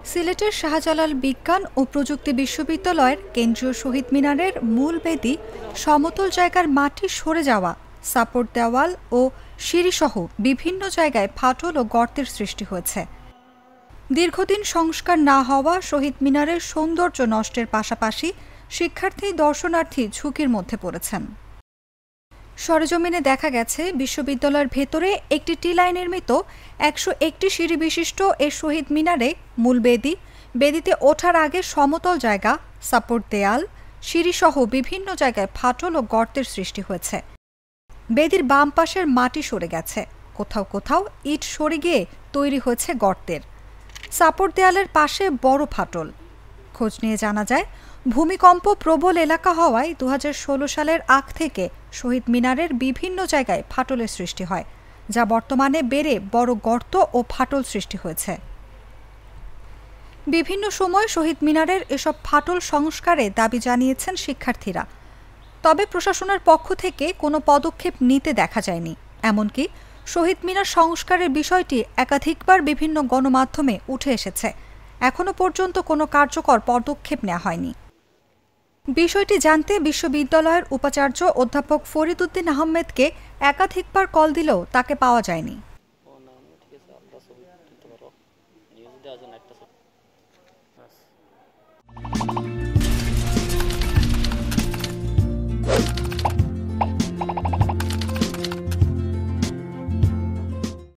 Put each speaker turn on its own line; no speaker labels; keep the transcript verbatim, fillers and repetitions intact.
সিলেটের শাহজালাল বিজ্ঞান ও প্রযুক্তি বিশ্ববিদ্যালয়ের কেন্দ্রীয় শহীদ মিনারের মূল বেদি সমতল জায়গার মাটি সরে যাওয়া, সাপোর্ট দেওয়াল ও সিঁড়িসহ বিভিন্ন জায়গায় ফাটল ও গর্তের সৃষ্টি হয়েছে। দীর্ঘদিন সংস্কার না হওয়া শহীদ মিনারের সৌন্দর্য নষ্টের পাশাপাশি শিক্ষার্থী দর্শনার্থী ঝুঁকির মধ্যে পড়েছেন। সরেজমিনে দেখা গেছে, বিশ্ববিদ্যালয়ের ভেতরে একটি টি লাইন নির্মিত একশো একটি সিঁড়ি বিশিষ্ট এ শহীদ মিনারে মূল বেদি, বেদিতে ওঠার আগে সমতল জায়গা, সাপোর্ট দেয়াল, সিঁড়িসহ বিভিন্ন জায়গায় ফাটল ও গর্তের সৃষ্টি হয়েছে। বেদির বাম পাশের মাটি সরে গেছে, কোথাও কোথাও ইট সরে গিয়ে তৈরি হয়েছে গর্তের। সাপোর্ট দেয়ালের পাশে বড় ফাটল। খোঁজ নিয়ে জানা যায়, ভূমিকম্প প্রবল এলাকা হওয়ায় দু হাজার ষোলো সালের আগ থেকে শহীদ মিনারের বিভিন্ন জায়গায় ফাটলের সৃষ্টি হয়, যা বর্তমানে বেড়ে বড় গর্ত ও ফাটল সৃষ্টি হয়েছে। বিভিন্ন সময় শহীদ মিনারের এসব ফাটল সংস্কারে দাবি জানিয়েছেন শিক্ষার্থীরা। তবে প্রশাসনের পক্ষ থেকে কোনো পদক্ষেপ নিতে দেখা যায়নি। এমনকি শহীদ মিনার সংস্কারের বিষয়টি একাধিকবার বিভিন্ন গণমাধ্যমে উঠে এসেছে, এখনও পর্যন্ত কোনো কার্যকর পদক্ষেপ নেওয়া হয়নি। বিষয়টি জানতে বিশ্ববিদ্যালয়ের উপাচার্য অধ্যাপক ফরিদ উদ্দিন আহমেদকে একাধিকবার কল দিলেও তাকে পাওয়া যায়নি।